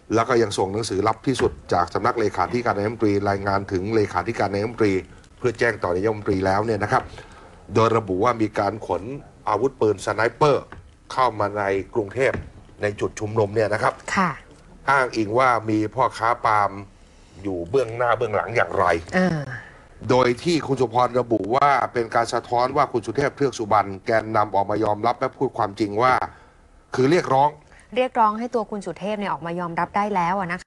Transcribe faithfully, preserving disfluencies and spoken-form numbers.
แล้วก็ยังส่งหนังสือรับที่สุดจากสำนักเลขาธิการนายกรัฐมนตรีรายงานถึงเลขาธิการนายกรัฐมนตรีเพื่อแจ้งต่อนายกรัฐมนตรีแล้วเนี่ยนะครับโดยระบุว่ามีการขนอาวุธปืนสไนเปอร์เข้ามาในกรุงเทพในจุดชุมนุมเนี่ยนะครับค่ะอ้างอิงว่ามีพ่อค้าปาล์มอยู่เบื้องหน้าเบื้องหลังอย่างไรโดยที่คุณสุพรระบุว่าเป็นการสะท้อนว่าคุณสุเทพเทือกสุบรรณแกนนำออกมายอมรับและพูดความจริงว่าคือเรียกร้องเรียกร้องให้ตัวคุณสุเทพเนี่ยออกมายอมรับได้แล้วนะคะ